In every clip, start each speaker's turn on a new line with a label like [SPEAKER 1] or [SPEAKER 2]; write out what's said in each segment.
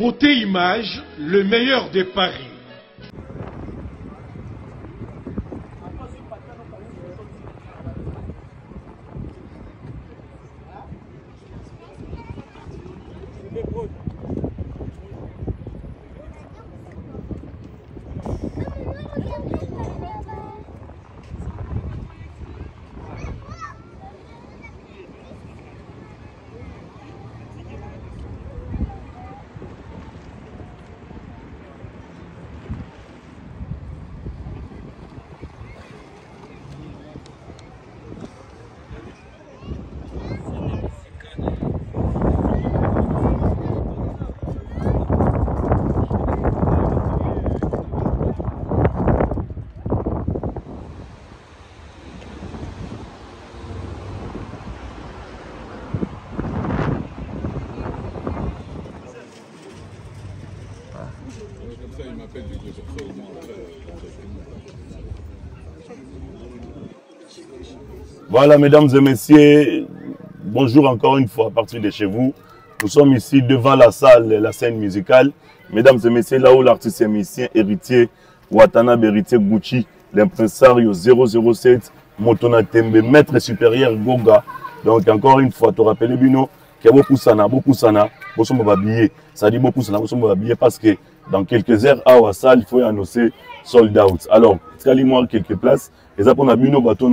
[SPEAKER 1] Beauté Image, le meilleur des paris.
[SPEAKER 2] Voilà, mesdames et messieurs, bonjour encore une fois à partir de chez vous. Nous sommes ici devant la salle, la scène musicale. Mesdames et messieurs, là où l'artiste et musicien héritier Watanabe héritier Gucci, l'impresario 007, Motona Tembe, maître supérieur Goga. Donc encore une fois, tu rappelles Bino, qu'il y a beaucoup sana, beaucoup sommes habillés. Ça dit beaucoup sana, beaucoup sommes habillés parce que dans quelques heures, à la salle, il faut annoncer sold out. Alors, moi quelques places. Et ça, pour nous, il y a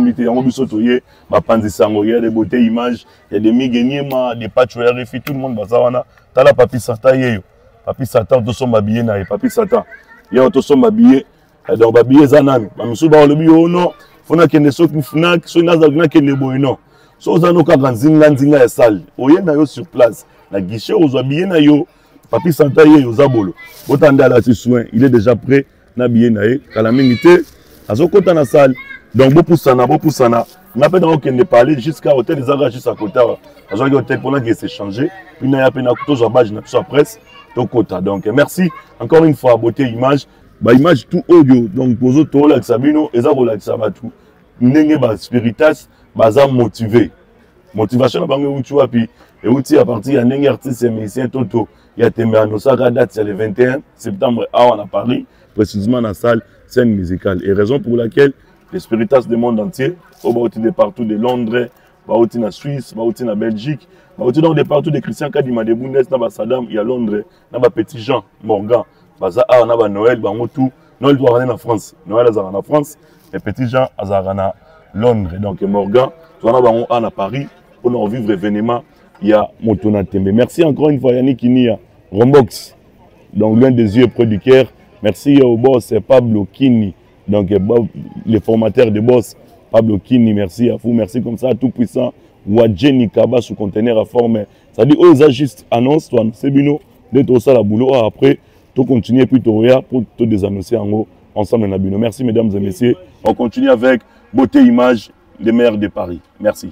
[SPEAKER 2] des beautés images, il y a des migéniema, des patchouilles, tout le monde va savoir. Tu as papi Satan, papi Satan, tous sont habillés, papi Satan. Il y a tous sont habillés, donc habillés Zanan. Mais si on le dit, non, il faut que les gens qui sont non. Si on a une salle, on est sur place, la guichet, on est habillé, papi Satan, il est déjà prêt, on est habillé, à la minute. À ce côté dans la salle, donc beaucoup sana. On a pas de parler jusqu'à l'hôtel des Agas juste à côté. À ce hôtel pour nous s'échanger. Puis il y a peine à couteau, j'abage na sur presse. Donc merci encore une fois beauté image, image tout audio. Donc pour eux tout là Sabino et ça relax ça va tout. N'engé ba spiritas, baza motivé. Motivation na bango utu wapi et uti à partir ya n'engé artiste et musicien toto. Il y a Tembe Anosaka date c'est le 21 septembre à Paris, précisément dans la salle scène musicale. Et raison pour laquelle les spiritas du monde entier, de partout de Londres, de Suisse, de Belgique, de partout des chrétiens qui ont des Bundes, Sadam, il y a Londres, il y a Petit Jean, Morgan, il y a Noël, Noël doit aller en France. Noël est en France, et Petit Jean est à Londres. Donc Morgan, tu vas aller à Paris pour nous vivre l'événement. Il y a Motona Tembe. Merci encore une fois Yannick Inia, Rombox, donc l'un des yeux près du cœur. Merci au boss Pablo Kini, donc le formateur de boss Pablo Kini, merci à vous, merci comme ça à tout puissant. Wadjeni Kaba sous conteneur à forme. Ça dit, oh, ça juste annonce, toi, c'est bino, d'être au ça la boulot. Après, tu continues puis tu pour te désannoncer en haut, ensemble dans la bino. Merci mesdames et messieurs. On continue avec Beauté Image, les meilleurs de Paris. Merci.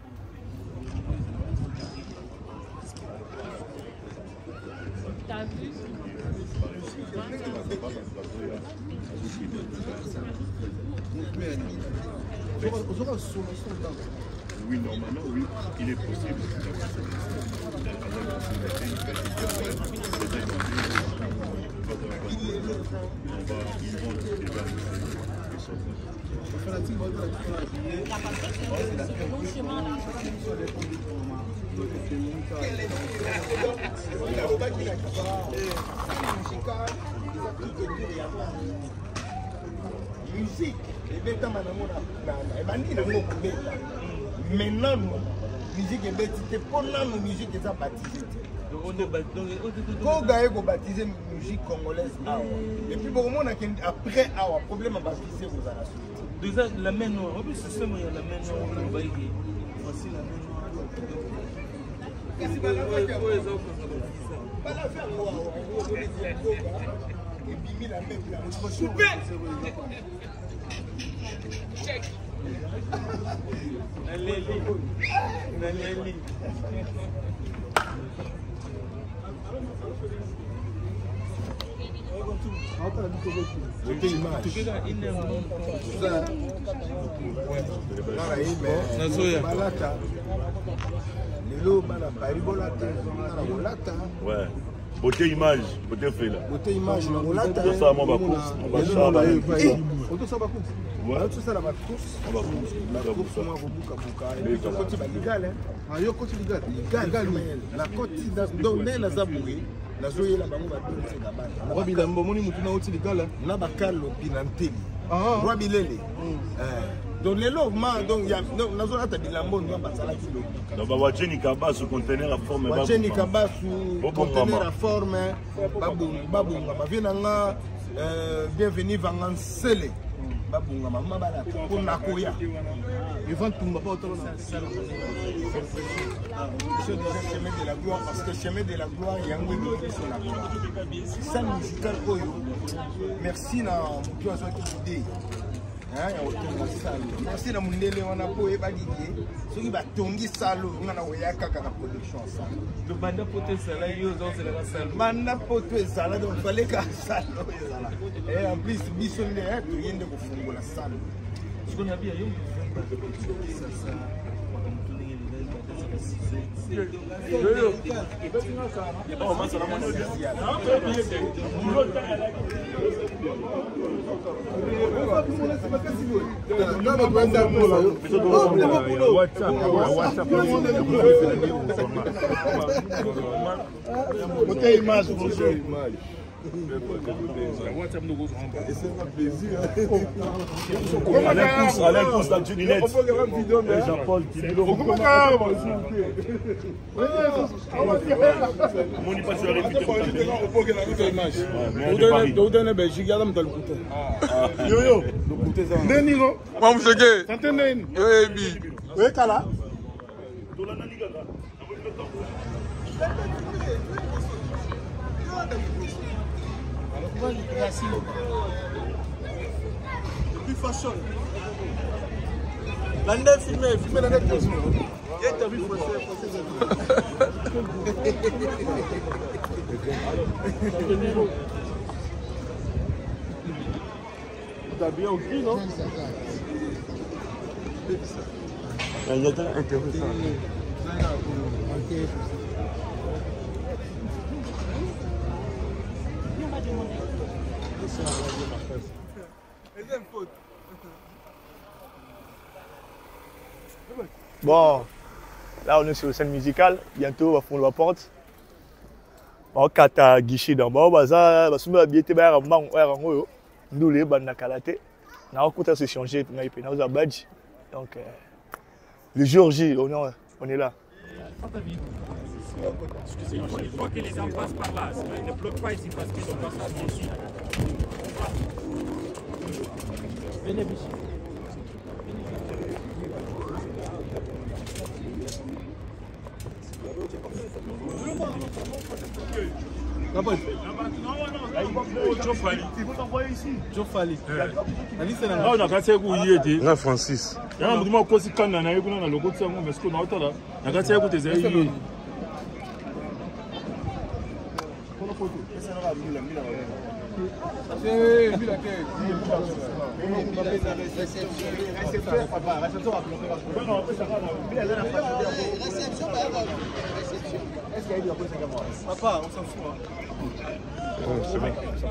[SPEAKER 3] Oui, normalement, oui, il est possible.
[SPEAKER 4] Musique, maintenant, musique est baptisée. Pendant nos musiques, ils sont baptisés. Quand on a baptisé musique congolaise, et puis pour moi, après, un problème à baptiser vous à la suite.
[SPEAKER 5] Déjà, la main noire, en plus, c'est ça, il y a la main noire. Voici la main noire.
[SPEAKER 4] C'est pas la faire quoi? Et puis, la même souper.
[SPEAKER 2] Beauté image, beauté fait là.
[SPEAKER 4] Beauté image, on l'a
[SPEAKER 2] Tout ça, moi, on va
[SPEAKER 4] donc les logements, donc il y a dans zone à Bilambo, nous avons ça kilo.
[SPEAKER 2] Donc Wacheni Kaba sous conteneur à forme.
[SPEAKER 4] Wacheni Kaba sous conteneur à forme. Babunga, bavienanga, bienvenue Vangansele. Babunga, maman bala pour Nakoya. Ils vont tomber pas autour de ça. Chemin de la gloire, parce que chemin de la gloire, il y a un oui sur la gloire. C'est ça musical Oyo. Merci na mon qui dit. Merci na mundele wana po ebadiki soki batongi salo ngana oyaka kaka production ça le banda poto sala yo donc c'est la salle banda poto sala donc fallait ka salo sala et en plus biso ne to yende ko fungola salo ce qu'on a bien yo ça
[SPEAKER 2] Alain pousse la tuninette. Jean-Paul
[SPEAKER 4] depuis fashion. L'année filmé la nette. Et t'as vu t'as bien au gris, non? Il y a intéressant.
[SPEAKER 6] Bon, là on est sur la scène musicale, bientôt on va fondre la porte. On va kata guichet dans le bazar, on va bien te faire un banc, nous les bandes nakalate. On va compter se changer, on a un badge. Donc, le jour J, on est là.
[SPEAKER 7] Excusez-moi, il faut que les gens passent par là. Ils ne bloquent pas ici parce qu'ils sont pas sortis ici. Venez ici.
[SPEAKER 3] Il faut t'envoyer ici.
[SPEAKER 4] Joe Fali.
[SPEAKER 3] Ah, on a cassé où il était.
[SPEAKER 2] Là, Francis.
[SPEAKER 3] Il y a un moment où il y a un logo de ça, mais ce qu'on a là. On a cassé où tu es.
[SPEAKER 4] Papa, on s'en fout.
[SPEAKER 2] C'est bon.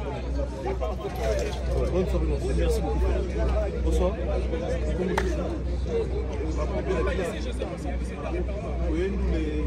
[SPEAKER 4] Bonne soirée, merci beaucoup. Bonsoir. Oui, nous les...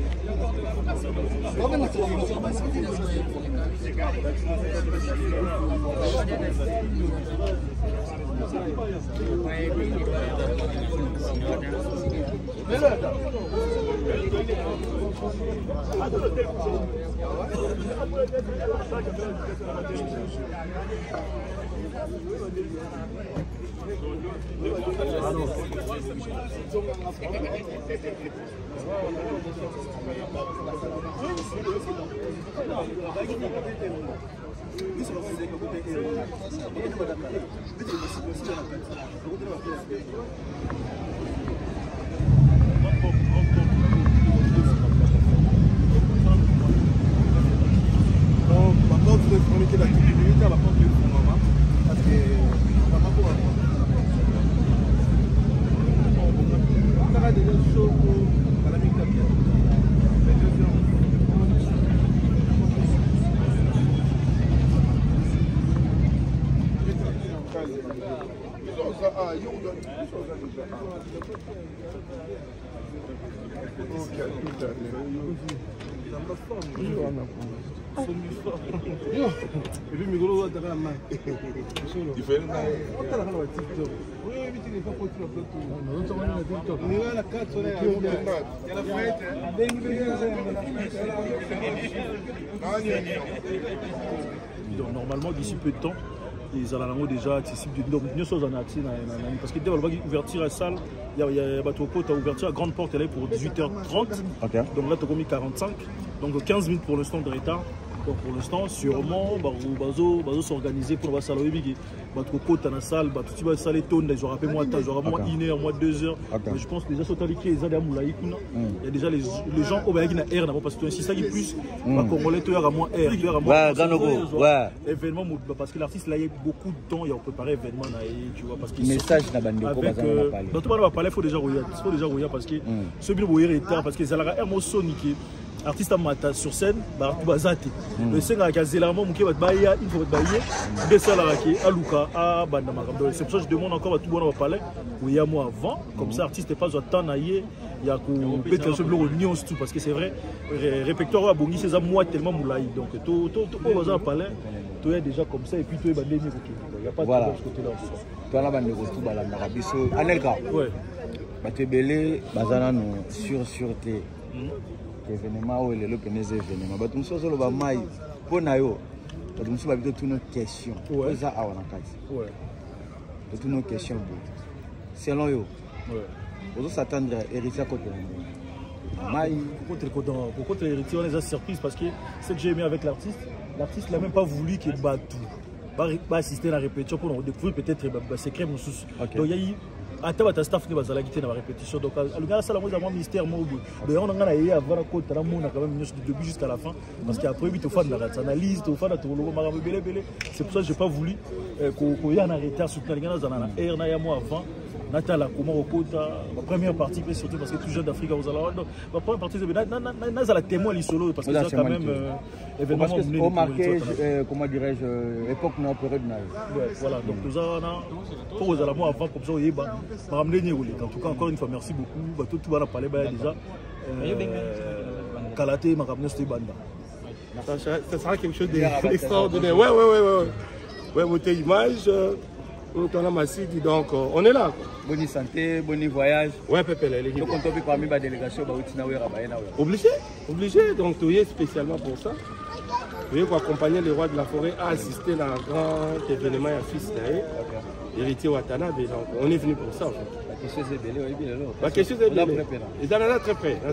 [SPEAKER 3] Normalement, d'ici peu de temps, les alarmes déjà accessibles. Donc, nous sommes en accès parce que dès l'ouverture à la salle, il y a ouverture à grande porte, elle est pour 18h30. Okay. Donc là, tu as commis 45. Donc 15 minutes pour l'instant de retard. Donc pour l'instant, sûrement, on s'organiser pour la salle. Dans la salle, tu vas salle tourne, je rappelle moi, j'aurai moins 1 heure, moins 2 heures. Mais je pense que déjà, il y a déjà les gens au Bénin air, parce que si ça qui plus, Congolais, tu auras moins air, tu auras moins événement, parce que l'artiste là, il y a beaucoup de temps, il a préparé l'événement, tu vois, parce que
[SPEAKER 8] message n'a pas de
[SPEAKER 3] dans tout le monde, il faut déjà regarder, parce que ce bien est retard, parce que ça a l'air sonique. Artiste amata sur scène, bah tu vas zater. Le scène avec Zélarmo, mon qui va te bailler, il faut te bailler. Des salariés, à Luka, à Bandama. C'est pour ça que je demande encore à tout le monde à parler. Oui, il y a moi avant, comme ça, artiste n'est pas à temps naïe. Il y a qu'on peut être sur le nuance tout, parce que c'est vrai, répertoire à Bongi, c'est à moi tellement moulaï. Donc, tout le monde à parler, tout est déjà comme ça, et puis tout est bandé. Il n'y a pas de problème de ce côté-là.
[SPEAKER 8] Toi, là, bandé, tout la Marabiso. Anelka. Ouais. Tu es belé, bazana, sûreté. Événement ou les locaux événements. Bah tout ça c'est le bas maï. Pour naïo, tout ça va être toutes nos questions. Ouais. Ça a on a casse. Ouais. Toutes nos questions. Selon yo. Ouais. Vous s'attendre à héritier côté. Maï. Pourquoi
[SPEAKER 3] héritier on est à surprise parce que ce que j'ai aimé avec l'artiste n'a même pas voulu qu'il batte tout. Pas assister à la répétition pour découvrir peut-être secret mon sous. Donc il y a eu attends votre staff ne va pas dans la répétition donc alors ça la moi mystère moi d'ailleurs on a eu avant la côte là mon quand même du début jusqu'à la fin parce qu'après vite au fan de la analyse au fan de tout le monde belé c'est pour ça que j'ai pas voulu qu'on y en arrêter soutenir les gars dans la air na ya moi avant Natala comment au kota la première partie surtout parce que tout jeune d'Afrique aux alentours donc la première partie c'est la témoin les solo parce que ça quand même événement
[SPEAKER 8] au marqué comment dirais-je époque non période
[SPEAKER 3] voilà donc tout ça pour aux alentours avant comme ça il va ramener en tout cas encore une fois merci beaucoup tout va parler déjà Kalaté m'a ramené cette bande
[SPEAKER 4] ça sera quelque chose d'extraordinaire ouais votre image on a massif donc on est là
[SPEAKER 8] bonne santé bon voyage
[SPEAKER 4] ouais Pépé les
[SPEAKER 8] donc on peut parmi la délégation
[SPEAKER 4] obligé donc tu es spécialement pour ça tu pour accompagner le roi de la forêt à assister à un grand événement à fils héritier Watanabe donc on est venu pour ça en fait. La question est belle. Ils en ont très près.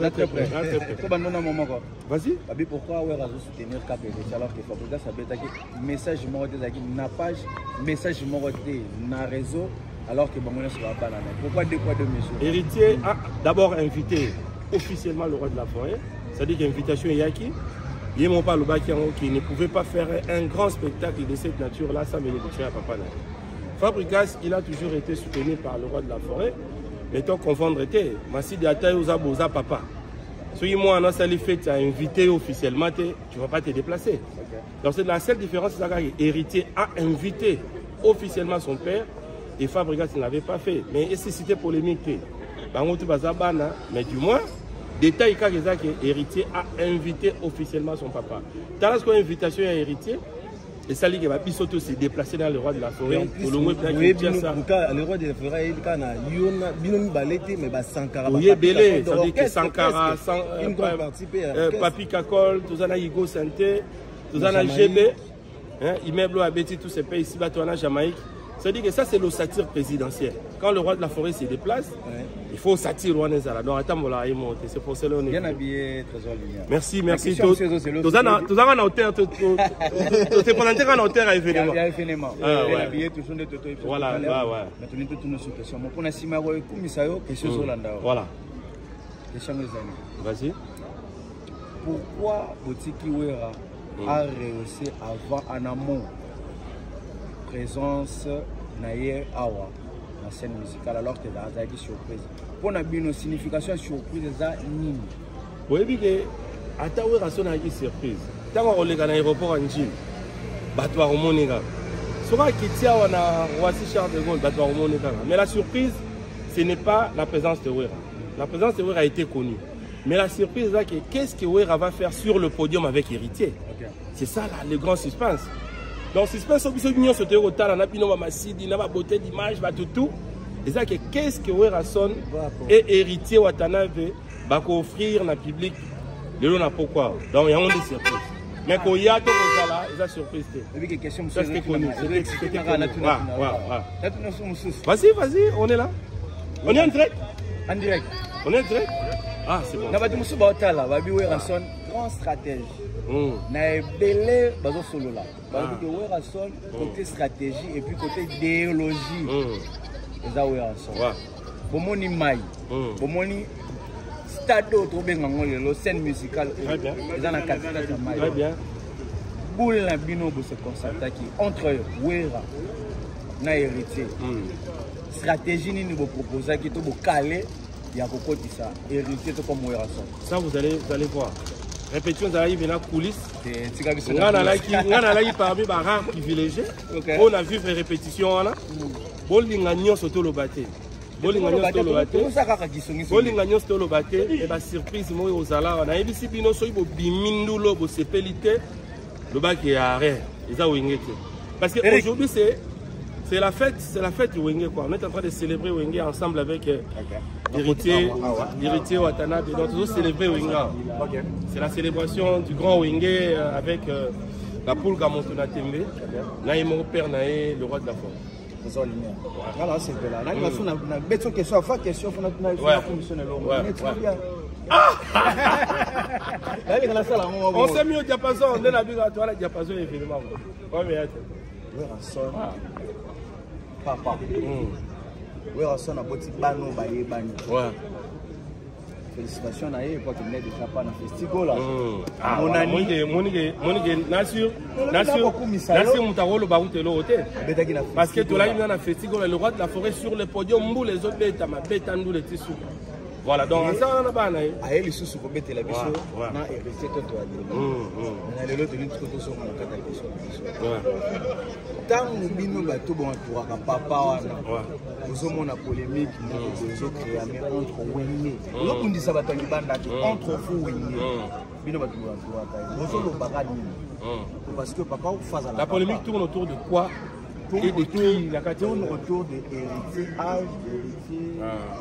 [SPEAKER 8] Vas-y. Pourquoi on va soutenir KPDC alors que Fabrica Sabeta message n'a page, message n'a réseau alors que Bangonia se va pas la main. Pourquoi deux mesures?
[SPEAKER 4] Héritier a d'abord invité officiellement le roi de la forêt. C'est-à-dire qu'invitation Yaki. Il y a mon père qui ne pouvait pas faire un grand spectacle de cette nature-là sans bénéficier à Papa Naï. Fabricas, il a toujours été soutenu par le roi de la forêt. Mais tant qu'on vendrait, Massi de Ataï aux papa. Si moi, on a fait, tu as invité officiellement, tu ne vas pas te déplacer. Okay. Donc c'est la seule différence, c'est que l'héritier a invité officiellement son père et Fabricas ne l'avait pas fait. Mais si c'était polémique, mais du moins, détail que l'héritier a invité officiellement son papa. Dans la invitation à l'héritier, et ça dit que Bisoto s'est déplacé dans le roi de la forêt.
[SPEAKER 8] Le roi de la forêt, il a Binomi Balete, mais Sankara.
[SPEAKER 4] Oui, Belé, ça dit que Sankara, Papi Kakol, Touzana Igo Santé, Touzana GB, immeuble à Betty, tous ces pays ici, Batouana, Jamaïque. Ça dit que ça, c'est le satire présidentiel. Quand le roi de la forêt se déplace, il faut satire roi Nezara. Donc, attends, voilà, il monte. C'est pour cela qu'on est.
[SPEAKER 8] Bien habillé, Trésor Lumière.
[SPEAKER 4] Merci. Touzana, en hauteur, tu es pendant en hauteur à événement.
[SPEAKER 8] Il y a événement. Bien habillé, toujours de Toto.
[SPEAKER 4] Voilà,
[SPEAKER 8] maintenant, toutes nos questions. Mon point, c'est Maroy, Kumisayo, question sur l'Anda.
[SPEAKER 4] Voilà.
[SPEAKER 8] Question des amis.
[SPEAKER 4] Vas-y.
[SPEAKER 8] Pourquoi Botiki Ouera a réussi avant en amont présence naïe awa la scène musicale alors que dans la surprise pour na une signification surprise ça nini
[SPEAKER 4] oui bien atawe rason na surprise tant on les à l'aéroport en Chine batwa romonika soka kitia wana Roissy Charles de Gaulle batwa romonika mais la surprise
[SPEAKER 9] ce n'est pas la présence de Wera. La présence de Wera a été connue. Mais la surprise là, qu'est-ce que Wera va faire sur le podium avec Héritier? C'est ça là, le grand suspense. Donc suspense, c'est au talent, on a pino masidi, on a beauté d'image, tout. Et ça, qu'est-ce que Wera Son et Héritier Watanabe va offrir dans le public? Le lot n'a pourquoi. Donc il y a des surprises. Mais quand il y a tout ça, il y a des surprises. Ça c'était connu. Vas-y, vas-y, on est là. On est en direct.
[SPEAKER 8] En direct.
[SPEAKER 9] On est en direct. Ah, c'est bon.
[SPEAKER 8] On va dire que Wera Son, grand stratège. Na belé bazo solo là. Parce que Wera Son, côté stratégie et puis côté idéologie. Eza Wera Son. Bomoni mai. Bomoni stade to benga ngolelo scène musicale. Eza na capitale de mai.
[SPEAKER 9] Très bien.
[SPEAKER 8] Boule na bino bo se concerta qui entre Wera na Héritier. Stratégie ni bo proposer qui to bo caler ya kokoti ça. Héritier to comme Wera Son.
[SPEAKER 9] Ça vous allez voir. Répétition d'ailleurs il vient à coulisses. On a là parmi les rares privilégiés. On a vu les répétitions là. Bolingagnon surtout le bâté. Bolingagnon surtout le bâté. Bolingagnon surtout le bâté. Et la surprise moi aux ala. On a vu si bino soy bo bimindulo bo sepelité. Le bac est arrêt. Ils ont wingé. Parce que aujourd'hui c'est la fête du Wenge quoi. On est en train de célébrer Wenge ensemble avec Héritier Watanabe. Donc toujours célébrer Wenge. C'est la célébration du grand Wenge avec la poule Gamontona Tembe. Naïmo Père Naé, le roi de la force.
[SPEAKER 8] Voilà, c'est là. Là, il va faire une bête question, faire question, on a commissionné l'homme.
[SPEAKER 9] On s'est mis au diapason, on est là, toi, le diapason est évidemment.
[SPEAKER 8] Wera Son. Papa. Wera Son a boti bano baye bani. Félicitations à eux, parce qu'il n'est déjà pas dans le festival là. Mon ami, Nassir Moutaro le Baroutelo hôtel. Parce que tu l'as eu dans le festival, le roi de la forêt sur le podium, les autres bêtes, ma bête en nous les tissus. Voilà, donc ça on a pas naï. Aïe les sous pour bête la bicho, na et rester toi toi. On a les autres luttes contre son contact avec ça. Tant nous bino bateau bon pour un papa wana. Nous sommes en polémique, nous sommes créés mais entre Wenge. Nous on dit ça va t'en banda entre fou Wenge. Bino bateau pour nous sommes au bagadi. Parce que papa face à la polémique tourne autour de quoi? Et de qui la tourne autour de héritier, âge, héritier,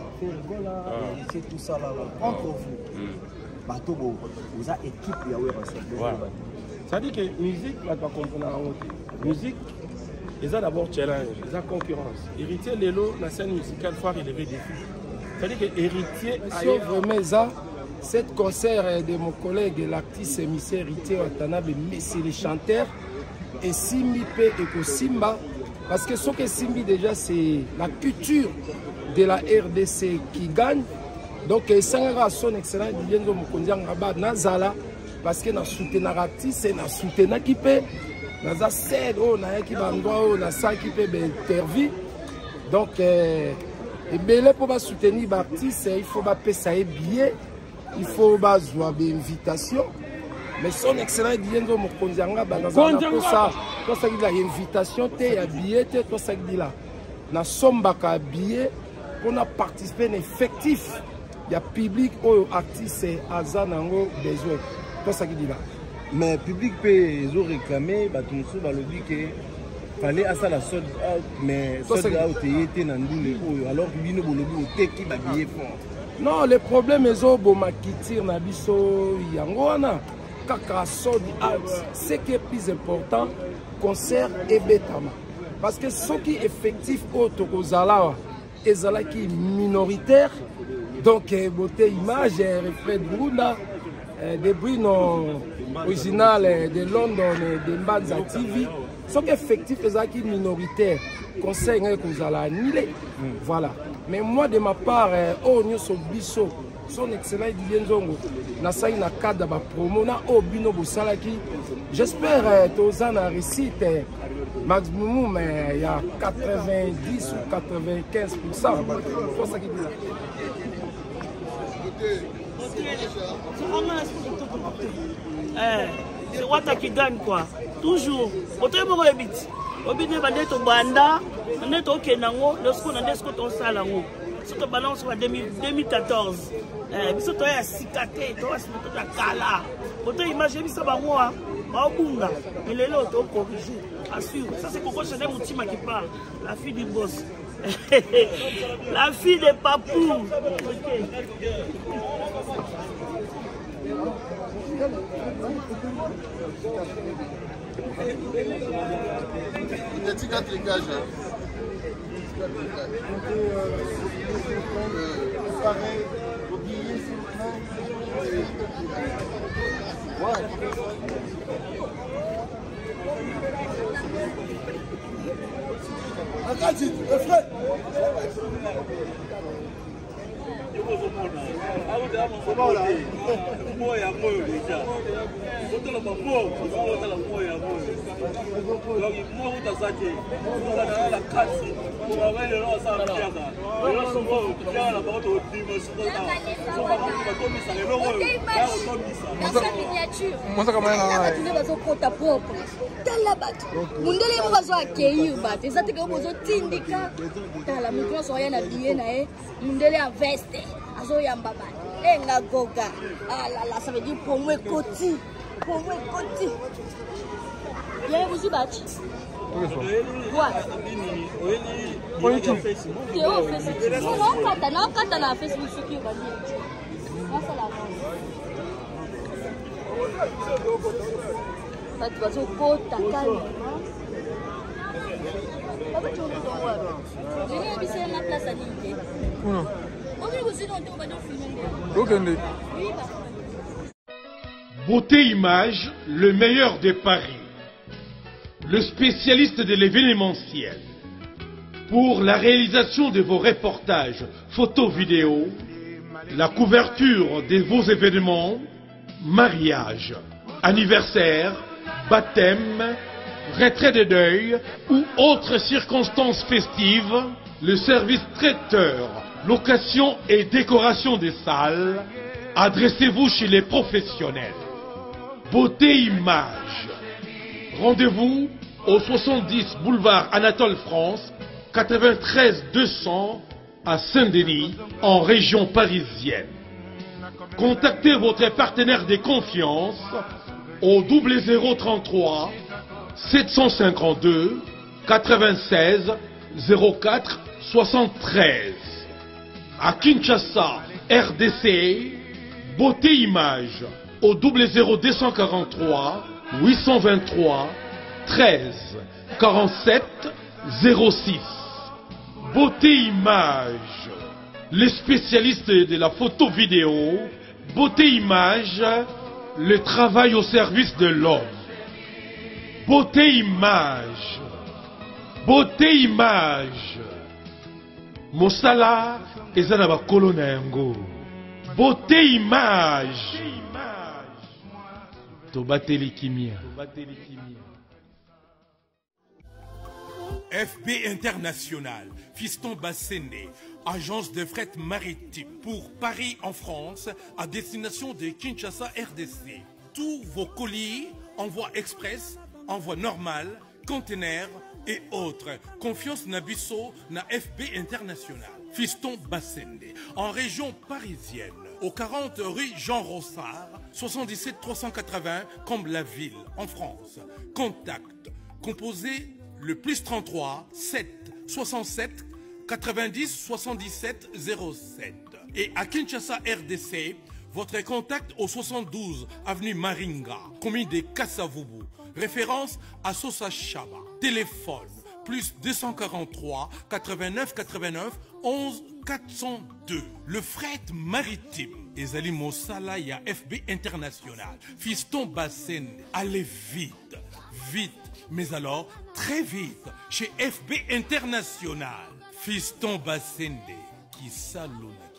[SPEAKER 8] héritier, tout ça là, entre vous. Bateau, vous avez équipe, il y a Wera Son. Ça dit que musique, là, tu vas comprendre. Musique, ils ont d'abord challenge, ils ont concurrence. Héritier, Lélo, la scène musicale, il faut relever des défis. Ça dit que héritier,
[SPEAKER 10] vraiment ça. Cet concert de mon collègue, l'artiste émissaire Héritier Watanabe, mais c'est les chanteurs. Et Simbi P et Simba, parce que ce que Simbi déjà c'est la culture de la RDC qui gagne. Donc Sangara son excellent Didiendo Mokondiang Rabat Nazala parce que na soutenir artiste na soutenir qui peut naza cède oh na qui bandwa oh na ça qui peut interview. Donc et belé pour ba soutenir artiste il faut ba payer billet, il faut ba jouer invitation. Mais son excellent Didiendo Mokondianga Nazala pour ça toi ça dit la invitation te ya billet te toi ça dit là na sombaka billet pour na participer effectif. Il y a public ou artiste Azanango besoin. Tout ça qui dit là.
[SPEAKER 8] Mais le public peut réclamer, bah tout le monde dit que fallait à ça la sorte mais sorte là où tu étais dans le alors que bino bolobi au qui va bien fort.
[SPEAKER 10] Non, le problème est au boma qui tire na biso yangona kaka sort out. Ce qui est plus important concert et betama. Parce que ce qui est effectif au Tokozala et zala qui est minoritaire. Donc, beauté image, reflet de Bruna, des bruits original de London, de Mbanza TV. Ce qui est effectif, c'est qui minoritaire. Conseil que vous allez annuler. Voilà. Mais moi, de ma part, nous sommes biso, son excellent Didienzongo, na sa na cadre de promo, na obino bosalaki. J'espère que vous avez réussite. Maximum, mais il y a 90 ou 95%. C'est ça qui dit là.
[SPEAKER 5] C'est Wata qui gagne quoi. Toujours. Autant que le bit. Au bit de Bandeto Banda, Bandeto Kenango, le score n'a pas ton salango. surtout balance en 2014. Biso to ya sikate, to ya photo ya kala. Photo image biso bango a bunga. Mais les autres ont corrigé. Assure. Ça c'est Coco Chanel Moutima qui parle. La fille du boss. La fille de Papou. Okay.
[SPEAKER 4] Il y a des quatre tricages. Pareil, oubliez s'il
[SPEAKER 11] mundele mo bazo accueillir bato ezate ke bozo tindika tala mutuna soya na billet na e mundele en veste azo yamba bato enga goga ala la ça veut dire pour moi koti yé vous y bati quoi non kata na Facebook soki ba ni ça la bato bazokota kalma
[SPEAKER 1] Beauté Image, le meilleur de Paris. Le spécialiste de l'événementiel. Pour la réalisation de vos reportages, photos, vidéos, la couverture de vos événements, mariage, anniversaire, baptême, retrait de deuil ou autres circonstances festives, le service traiteur, location et décoration des salles, adressez-vous chez les professionnels. Beauté Image. Rendez-vous au 70 boulevard Anatole France, 93 200 à Saint-Denis, en région parisienne. Contactez votre partenaire de confiance au 0033 752 96 04 73. À Kinshasa, RDC, Beauté Image au 00243 823 13 47 06. Beauté Image, les spécialistes de la photo vidéo. Beauté Image, le travail au service de l'homme. Beauté Image, Beauté Image, Mosala ezana kolona yango. Beauté Image, Tobateli Kimia.
[SPEAKER 7] FB International, Fiston Bassende, agence de fret maritime pour Paris en France, à destination de Kinshasa RDC. Tous vos colis, envoi express, envoi normal, conteneurs et autres. Confiance Nabisso na FB International. Fiston Bassende, en région parisienne, au 40 rue Jean Rossard, 77 380 Comble-la-Ville, en France. Contact, composé le plus 33 7 67 90 77 07. Et à Kinshasa RDC, votre contact au 72 avenue Maringa, commune de Kassavubu. Référence à Sosa Chaba. Téléphone plus 243 89 89 11 402. Le fret maritime. Ezali Mosala ya FB International. Fiston Bassende. Allez vite, vite. Mais alors, très vite, chez FB International. Fiston Bassende, qui salue.